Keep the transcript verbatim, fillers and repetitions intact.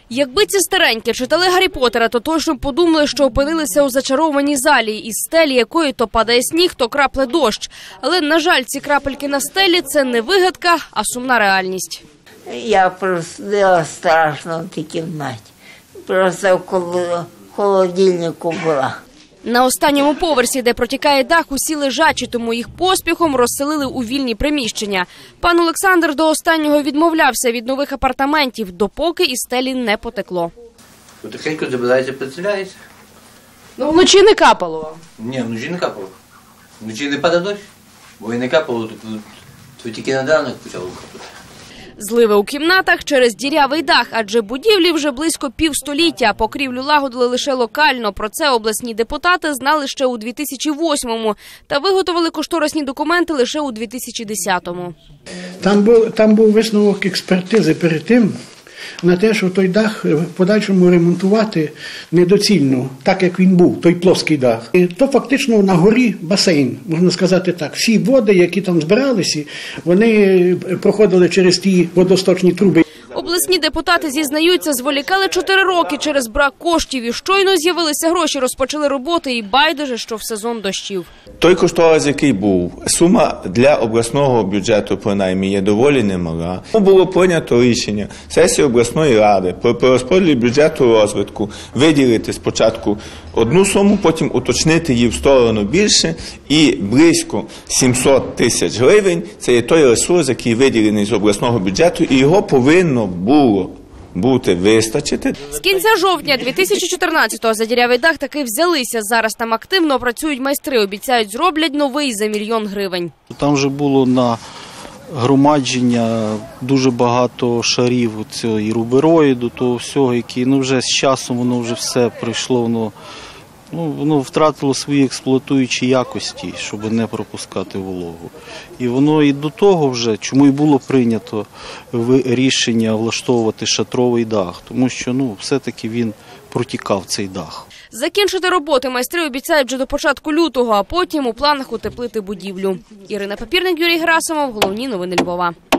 Якби ці старенькі читали Гаррі Поттера, то точно подумали, що опинилися у зачарованій залі, із стелі якої то падає сніг, то крапле дощ. Але, на жаль, ці крапельки на стелі – це не вигадка, а сумна реальність. Я просиділа страшно в тій кімнаті. Просто в холодильнику була. На останньому поверсі, де протікає дах, усі лежачі, тому їх поспіхом розселили у вільні приміщення. Пан Олександр до останнього відмовлявся від нових апартаментів, допоки із стелі не потекло. Потихеньку забирається, підселяється. Ну, вночі не капало? Ні, вночі не капало. Вночі не падає дощ, бо і не капало, то тільки на ранок почало капати. Зливи у кімнатах через дірявий дах, адже будівлі вже близько півстоліття. Покрівлю лагодили лише локально. Про це обласні депутати знали ще у дві тисячі восьмому та виготовили кошторисні документи лише у дві тисячі десятому. Там був, там був висновок експертизи перед тим, на те, що той дах в подальшому ремонтувати недоцільно, так як він був, той плоский дах. І то фактично на горі басейн, можна сказати так. Всі води, які там збиралися, вони проходили через ті водосточні труби. Обласні депутати зізнаються, зволікали чотири роки через брак коштів. І щойно з'явилися гроші, розпочали роботи і байдуже, що в сезон дощів. Той кошторис, який був, сума для обласного бюджету, принаймні, є доволі немала. Було прийнято рішення сесії обласної ради про розподіл бюджету розвитку виділити спочатку одну суму, потім уточнити її в сторону більше, і близько сімсот тисяч гривень – це є той ресурс, який виділений з обласного бюджету, і його повинно було бути вистачити. З кінця жовтня дві тисячі чотирнадцятого за дірявий дах таки взялися. Зараз там активно працюють майстри. Обіцяють, зроблять новий за мільйон гривень. Там вже було на громадження дуже багато шарів цієї рубероїду, того всього, які ну, вже з часом воно вже все прийшло, воно, ну, воно втратило свої експлуатуючі якості, щоб не пропускати вологу. І воно і до того вже, чому і було прийнято рішення влаштовувати шатровий дах, тому що ну, все-таки він протікав, цей дах. Закінчити роботи майстри обіцяють вже до початку лютого, а потім у планах утеплити будівлю. Ірина Папірник, Юрій Герасимов. Головні новини Львова.